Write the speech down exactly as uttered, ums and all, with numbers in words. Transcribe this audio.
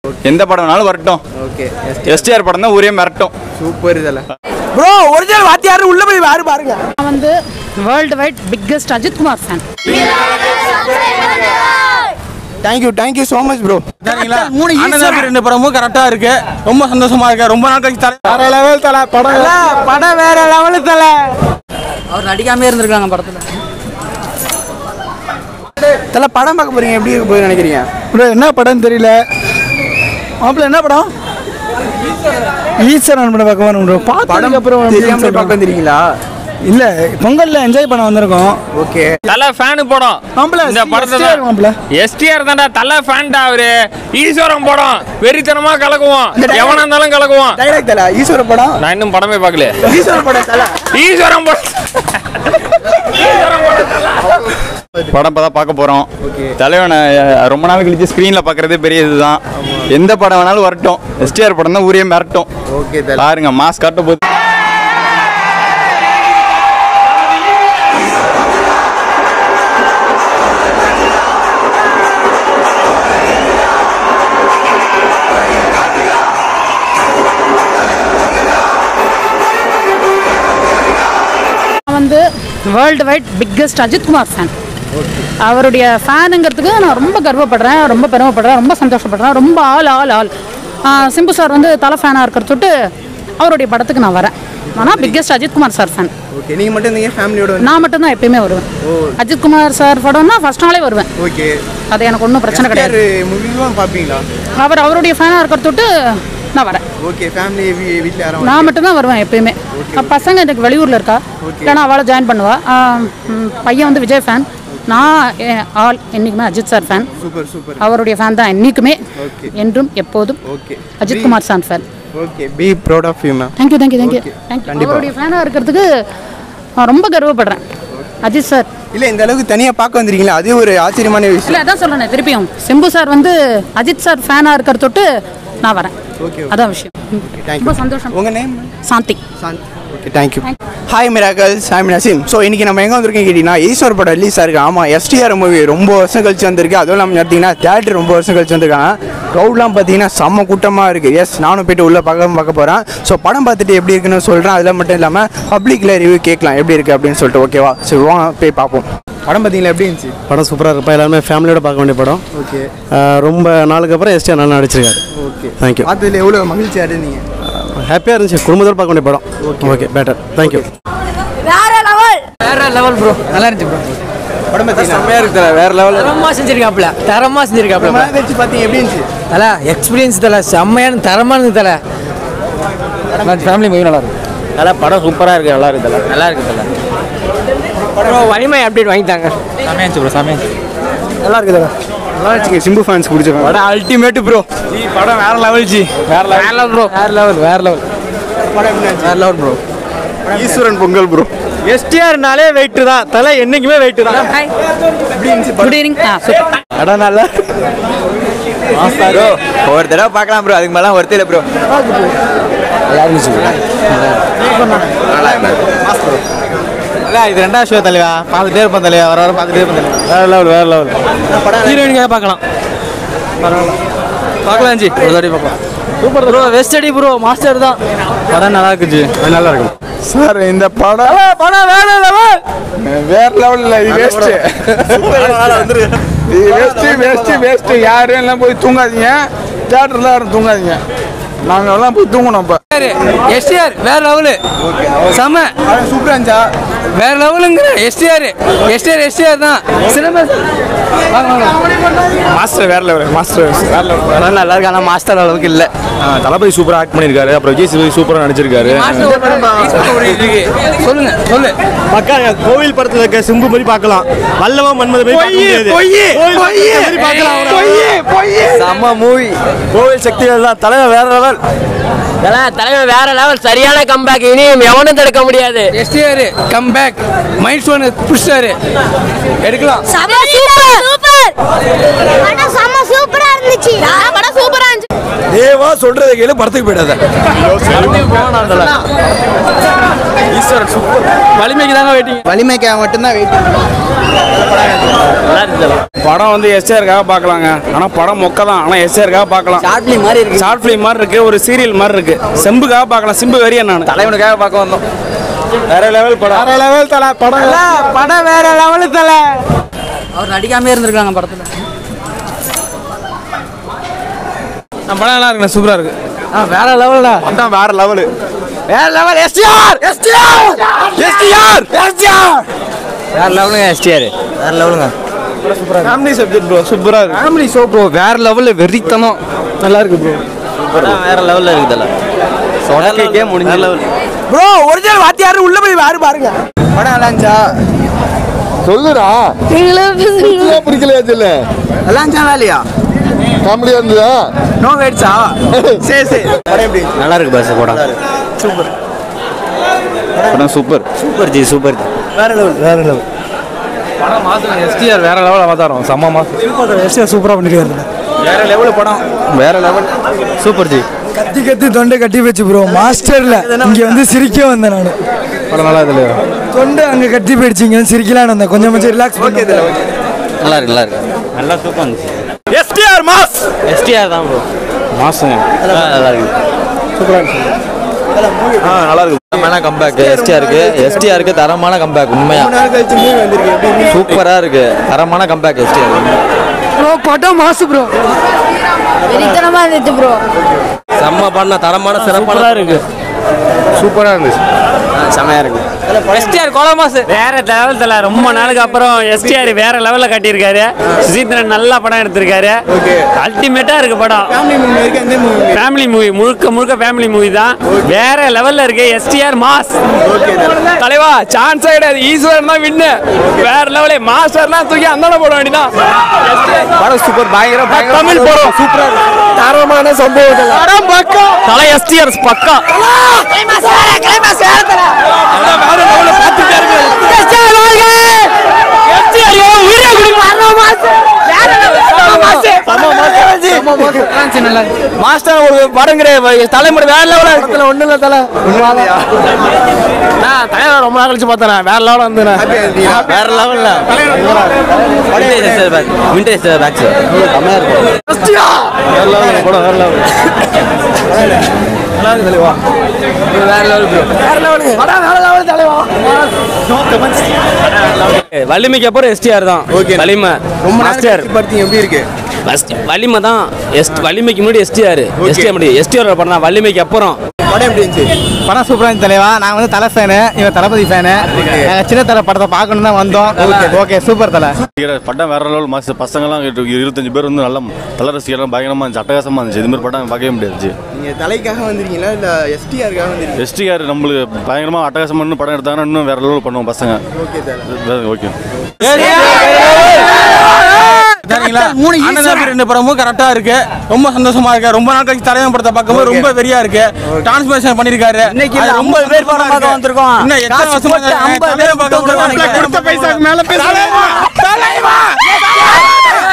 எந்த படம் வேணாலும் வரட்டும். ஓகே. எஸ்டிஆர் படம் தான் ஊரே மிரட்டும். சூப்பர் இதெல்லாம். ப்ரோ ஒரிஜினல் வாத்தியார் உள்ள போய் யாரு பாருங்க. நான் வந்து world wide biggest Ajith Kumar fan. Thank you thank you so much bro. சரிங்களா? அண்ணன் ரெண்டு படமும் கரெக்டா இருக்கு. ரொம்ப சந்தோஷமா இருக்கு. ரொம்ப நாள் கழிச்சு தல வேற லெவல் தல படம் படம் வேற லெவல் தல. அவர் நடிக்காம இருந்திருக்காங்க படத்துல. தல படம் பார்க்க போறீங்க எப்படி இருக்கு போய் நினைக்கிறீங்க? ப்ரோ என்ன படம் தெரியல. மாப்ள என்ன படம்? ஈஸ்வரன் படம் பார்க்க வரோம் ப்ரோ. படம் அப்புறம் தெரியாம பார்க்க வந்திருக்கீங்களா? இல்ல பொங்கல்ல என்ஜாய் பண்ண வந்திருக்கோம். ஓகே. தல ஃபேன் படம். மாப்ள இந்த படத்துல மாப்ள எஸ்டிஆர் தான்டா தல ஃபேன்டா அவரு. ஈஸ்வரன் படம் வெறித்தனமா கலக்குவோம். எவனா இருந்தாலும் கலக்குவோம். டைரக்ட் தல ஈஸ்வரன் படம். நான் இன்னும் படமே பார்க்கல. ஈஸ்வரன் படம் தல. ஈஸ்வரன் படம். படம் பார்த்தா பார்க்க போறோம். தலைவனை ரொம்ப நாள் கழிச்சு ஸ்கிரீன்ல பாக்குறதே பெரிய இதுதான். எந்த படம் வேணாலும் வரட்டும். எஸ்டிஆர் படம் தான் ஊரே மிரட்டும். ஓகே பாருங்க மாஸ் காட்ட போகுது. வந்து world wide biggest Ajith Kumar fan. அவருடைய ஃபேனுங்கிறதுக்கு நான் ரொம்ப கர்வப்படுறேன், ரொம்ப பெருமைப்படுறேன், ரொம்ப சந்தோஷப்படுறேன். ரொம்ப ஆள் ஆள் ஆள் சிம்பு சார் வந்து தலை ஃபேனாக இருக்கிறதுட்டு அவருடைய படத்துக்கு நான் வரேன். ஆனால் biggest Ajith Kumar sir fan. Okay. நீங்கள் மட்டும் இருந்தீங்க ஃபேமிலியோட? நான் மட்டும் தான் எப்பயுமே வருவேன். அஜித் குமார் சார் படம்னா ஃபர்ஸ்ட் நாளே வருவேன். ஓகே. அது எனக்கு ஒன்றும் பிரச்சனை கிடையாது. மூவிலாம் பார்ப்பீங்களா? அவர் அவருடைய ஃபேனாக இருக்கிறதுட்டு நான் வரேன். ஓகே. ஃபேமிலி வீட்டில் யாரும்? நான் மட்டும் தான் வருவேன் எப்பயுமே. பசங்க எனக்கு வெளியூரில் இருக்கா, இல்லைனா அவளை ஜாயின் பண்ணுவா. பையன் வந்து விஜய் ஃபேன். நான் ஆல் என்றைக்குமே Ajith sir fan. Super super. அவருடைய ஃபேன் தான் என்றைக்குமே, என்றும் எப்போதும். Okay. Ajith Kumar sir fan. Okay. Be proud of you ma'am. Thank you thank you thank you thank you. அவருடைய ஃபேனாக இருக்கிறதுக்கு நான் ரொம்ப கர்வப்படுறேன். அஜித் சார் இல்லை இந்த அளவுக்கு தனியாக பார்க்க வந்திருக்கீங்களா? அது ஒரு ஆச்சரியமான விஷயம். இல்லை அதான் சொல்கிறேன் திருப்பியும். சிம்பு சார் வந்து அஜித் சார் ஃபேனாக இருக்கிற தொட்டு நான் வரேன். ஓகே. அதான் விஷயம். ரொம்ப சந்தோஷம். உங்கள் name? Shanti. Shanti. Okay thank you. Hi miracles, I am Naseem. So இன்றைக்கி நம்ம எங்கே வந்திருக்கோம் கேட்டிங்கன்னா ஈஸ்வர் படம் ரிலீஸ் ஆயிருக்கு. ஆமாம், எஸ்டிஆர் மூவி ரொம்ப வருஷம் கழிச்சு வந்திருக்கு. அதுவும் இல்லாமல் பார்த்தீங்கன்னா தேட்டர் ரொம்ப வருஷம் கழிச்சு வந்திருக்காங்க. க்ரௌட்லாம் பார்த்தீங்கன்னா செம்ம கூட்டமாக இருக்குது. எஸ் நானும் போய்ட்டு உள்ளே பார்க்க பார்க்க போகிறேன். ஸோ படம் பார்த்துட்டு எப்படி இருக்குன்னு சொல்கிறேன். அதில் மட்டும் இல்லாமல் பப்ளிக்கில் ரிவ்யூ கேட்கலாம் எப்படி இருக்குது அப்படின்னு சொல்லிட்டு. ஓகேவா? சரி வாங்க போய் பார்ப்போம். படம் பார்த்தீங்களா எப்படி இருந்துச்சு? படம் சூப்பராக இருப்பா. எல்லாருமே ஃபேமிலியோட பார்க்க வேண்டிய படம். ஓகே. ரொம்ப நாளுக்கு அப்புறம் எஸ்டிஆர் நல்லா நடிச்சிருக்காரு. ஓகே. தேங்க்யூ. பார்த்ததுல எவ்வளோ மகிழ்ச்சியாக இருந்தீங்க? ஹாப்பியாக இருந்துச்சு. குடும்பத்தோட பார்க்க வேண்டிய படம். Okay okay better. தேங்க்யூ. வேற லெவல் வேற லெவல் ப்ரோ. நல்லா இருந்துச்சு ப்ரோ. படம் பார்த்தீங்கன்னா செம்மையாக இருக்குது. வேற லெவல் தரமாக செஞ்சிருக்காப்ல. தரமாக செஞ்சிருக்காப்ல. வச்சு பார்த்தீங்க எப்படி இருந்துச்சு? தலை எக்ஸ்பீரியன்ஸ் தலை செம்மையான தரமாக இருந்தது தலை. ஃபேமிலி மூவி நல்லா இருக்கு. நல்லா படம் சூப்பராக இருக்குது. நல்லா இருக்குது தலை. நல்லா இருக்கு தலை. ப்ரோ வலிமை அப்டேட் வாங்கிட்டாங்க. சமையச்சு ப்ரோ சமையச்சு. நல்லா இருக்குது தலை. நல்லா இருந்துச்சு. சிம்பு ஃபேன்ஸ் பிடிச்ச படம் அல்டிமேட் ப்ரோ. ஜி படம் வேற லெவல் ஜி. வேற வேற லெவல் ப்ரோ. வேற லெவல் வேற லெவல். படம் எப்படி இருந்துச்சு? வேற level bro. Eeswaran Pongal bro. எஸ்டிஆர்னாலே வெயிட் தான். தலை என்னைக்குமே வெயிட் தான். எப்படி இருந்துச்சு? Good evening. ஆ சூப்பர். படம் நல்லா ப்ரோ ஒரு தடவை பார்க்கலாம் ப்ரோ. அதுக்கு மேலே ஒருத்தர் இல்லை ப்ரோ. நல்லா இருந்துச்சு. இல்ல இது ரெண்டாவது ஷோ தலைவா. பார்த்துட்டே இருப்போம் தலைவா. வர வர பார்த்துட்டே இருப்போம் தலைவா. வேற லெவல் வேற லெவல். ஹீரோயினுக்காக பார்க்கலாம். பார்க்கலாம் ஜி. ஒரு தடவை பார்க்கலாம். Super bro. வெஸ்ட் அடி ப்ரோ. மாஸ்டர் தான். படம் நல்லா இருக்குச்சு. நல்லா இருக்கும் சார் இந்த படம் படம் வேற லெவல். வேற லெவல் இல்லை. இது வேஸ்ட். இது வேஸ்ட் வேஸ்ட் வேஸ்ட். யாரும் எல்லாம் போய் தூங்காதீங்க. தியேட்டர்ல யாரும் தூங்காதீங்க. நாங்கள் எல்லாம் போய் தூங்கணும். இப்போ எஸ்டிஆர் வேற லெவலு. செம சூப்பராக இருந்துச்சா? வேற லெவலுங்கிற எஸ்டிஆர். எஸ்டிஆர் எஸ்டிஆர் தான். சினிமா மாஸ்டர் வேற லெவல். மாஸ்டர் வேற லெவல். படம் நல்லா இருக்கு. ஆனால் மாஸ்டர் அளவுக்கு இல்லை. தளபதி சூப்பராக ஆக்ட் பண்ணியிருக்காரு. அப்புறம் விஜய் சேதுபதி சூப்பராக நடிச்சிருக்காரு. சொல்லுங்க சொல்லு. மக்கா கோவில் படத்துல இருக்க சிம்பு மாதிரி பார்க்கலாம். வல்லவா மன்மத மாதிரி பார்க்க முடியாது. செம்ம மூவி. கோவில் சக்திகள் தான். தலைவர் வேற லெவல். தலைவர் வேற லெவல். சரியான கம்பேக். இனியும் எவனும் தடுக்க முடியாது. STR comeback. மைண்ட் ஸ்டோன் புஷ்டாரு எடுக்கலாம். செம சூப்பர் சூப்பர். படம் செம சூப்பரா இருந்துச்சு. படம் சூப்பரா இருந்துச்சு. டேய் தலைவா சொல்றதை கேளு, படத்துக்கு போயிடாத. ஈஸ்வரன் சூப்பர். வலிமைக்கு தாங்க வெயிட்டிங். வலிமைக்காக மட்டும்தான் வெயிட்டிங். படம் வந்து எஸ்ஆருக்காக பார்க்கலாங்க. ஆனால் படம் மொக்க தான். ஆனால் எஸ்ஆருக்காக பார்க்கலாம். ஷார்ட் ஃபிலிம் மாதிரி இருக்கு. ஷார்ட் ஃபிலிம் மாதிரி இருக்கு, ஒரு சீரியல் மாதிரி இருக்கு. செம்புக்காக பார்க்கலாம். சிம்பு வெறியன் நான் தலைவனுக்காக பார்க்க வந்தோம். வேற லெவல் படம். வேற லெவல் தலை படம். படம் வேற லெவலு தலை. அவர் நடிக்காம இருந்திருக்காங்க படத்துல. படம் நல்லா இருக்குண்ணா, சூப்பரா இருக்கு. வேற லெவல்டா. அதான் வேற லெவலு. வேற level. STR STR STR STR வேற லெவலுங்க எஸ்டிஆர். வேற லெவலுங்க. ஃபேமிலி சப்ஜெக்ட் ப்ரோ, சூப்பரா இருக்கு. Family show bro. வேற லெவல் வெறித்தனம். நல்லா இருக்கு ப்ரோ. வேற லெவல்ல இருக்குதல்ல. சொன்னக்கே முடிஞ்ச லெவல். ப்ரோ ஒரிஜினல் வாத்தியாரு உள்ள போய் வாரு பாருங்க. படம் நல்லா இருந்துச்சா? சொல்லுடா. பிடிக்கலையா சொல்லு. நல்லா இருந்துச்சா இல்லையா? காமெடியா இருந்ததா? நோ வேட்ஸா? சரி சரி. படம் எப்படி? நல்லா இருக்கு பாஸ் படம். சூப்பர். படம் சூப்பர். சூப்பர் ஜி சூப்பர். வேற லெவல் வேற லெவல். படம் மாசம் எஸ்டிஆர் வேற லெவல் அவதாரம். செம்ம மாசம். சூப்பர். எஸ்டிஆர் சூப்பரா பண்ணிருக்காரு. வேற லெவல் படம். வேற லெவல். Super G. கத்தி கத்தி தொண்டை கட்டி வச்சு ப்ரோ. மாஸ்டர்ல இங்க வந்து சிரிக்க வந்தேன் நான். படம் நல்லா இதுல. தொண்டை அங்க கட்டி போயிடுச்சிங்க, சிரிக்கலான்னு வந்தேன். கொஞ்சம் கொஞ்சம் ரிலாக்ஸ் பண்ணி. நல்லா இருக்கு நல்லா இருக்கு. நல்லா தூக்கம் வந்துச்சு. STR mass. எஸ்டிஆர் தான் ப்ரோ. மாசுங்க. நல்லா இருக்கு. சூப்பரா இருக்கு. ஆ நல்லா இருக்கு. தரமான கம்பேக் எஸ்டிஆருக்கு. எஸ்டிஆருக்கு தரமான கம்பேக். உண்மையா சூப்பரா இருக்கு. தரமான கம்பேக் எஸ்டிஆர். ப்ரோ படம் மாசு ப்ரோ. வெறித்தனமா இருந்துச்சு ப்ரோ. செம்ம பண்ண தரமான சிறப்பான இருக்கு. சூப்பரா இருந்துச்சு. செமையா இருக்கு. எஸ்டிஆர் கோலமாஸ் வேற லெவல் தல. ரொம்ப நாளுக்கு அப்புறம் எஸ்டிஆர் வேற லெவல்ல கட்டியிருக்காரு. சுஜித்ரன் நல்ல படம் எடுத்திருக்காரு. அல்டிமேட்டா இருக்கு படம். ஃபேமிலி மூவி, முழுக்க முழுக்க ஃபேமிலி மூவி தான். வேற லெவல்ல இருக்கு. STR mass. தலைவா சான்ஸ் கிடையாது. ஈஸ்வரன் தான் வின்னு. வேற லெவலே. மாஸ்டர்லாம் தூக்கி அந்தான போட வேண்டியதான். படம் சூப்பர். பயங்கர பயங்கர தமிழ் படம். சூப்பரா இருக்கு. தரமான சம்பவம். படம் பக்கா. தலை எஸ்டிஆர் பக்கா. வேற லெவல்ல பாத்துட்டாரு. எஸ்டிஆர் வாழ்க. எஸ்டிஆர் உயிரை குடிப்பாரு. வேற லெவல். மாஸ்டர் ஒரு படங்கிற தலைமுறை வேற லெவலா இருக்கு. ஒண்ணு இல்ல தலை. நான் தலைவர் ரொம்ப நாள் கழிச்சு பார்த்தேன். வேற லெவலா இருந்தேன். வேற லெவல்ல விண்டேஜ் பேக்ஸ் செமையா இருக்கு. வேற லெவல் படம். வேற லெவல். நல்லா இருக்கு தலைவா. வேற லெவல் ப்ரோ. வேற லெவல் படம். வேற லெவல் தலைவா. வலிமைக்கு அப்புறம் எஸ்டிஆர் தான். வலிமை ரொம்ப மாஸ்டர் படத்திங் எப்படி இருக்கு? வலிமை தான். வலிமைக்கு முன்னாடி எஸ்டிஆர். எஸ்டிஆர் முன்னாடி எஸ்டிஆர் படம் தான். வலிமைக்கு அப்புறம் படம் எப்படி இருந்துச்சு? படம் சூப்பரா இருந்துச்சு தலைவா. நான் வந்து தலை ஃபேனு, இவன் தளபதி ஃபேனு. சின்ன தலை படத்தை பார்க்கணும் தான் வந்தோம். ஓகே சூப்பர் தலை. படம் வேற லெவல் மாசு. பசங்களாம் இருபத்தஞ்சு பேர் வந்து நல்ல தலை ரசிகர்லாம் பயங்கரமா இருந்துச்சு. அட்டகாசமா இருந்துச்சு. இது மாதிரி படம் பார்க்கவே முடியாது. நீங்க தலைக்காக வந்திருக்கீங்களா இல்ல எஸ்டிஆருக்காக வந்திருக்கீங்களா? எஸ்டிஆர் நம்மளுக்கு பயங்கரமா அட்டகாசமா இன்னும் படம் எடுத்தாங்கன்னா இன்னும் வேற லெவல் பண்ணுவோம் பசங்க. ஓகே தலை. ஓகே. ரெண்டு படமும் கரெக்டா இருக்கு. ரொம்ப சந்தோஷமா இருக்கு. ரொம்ப நாள் கழிச்சு தலைவன் படத்தை பார்க்கும்போது ரொம்ப வெறியா இருக்கு. டிரான்ஸ்மிஷன் பண்ணிருக்காரு. இன்னைக்கு ரொம்ப பேர் படம் பார்க்க வந்திருக்கோம். இன்னும் எத்தனை வருஷமா ஐம்பது பேர் கொடுத்த பைசாக்கு மேல பேச தலைவா.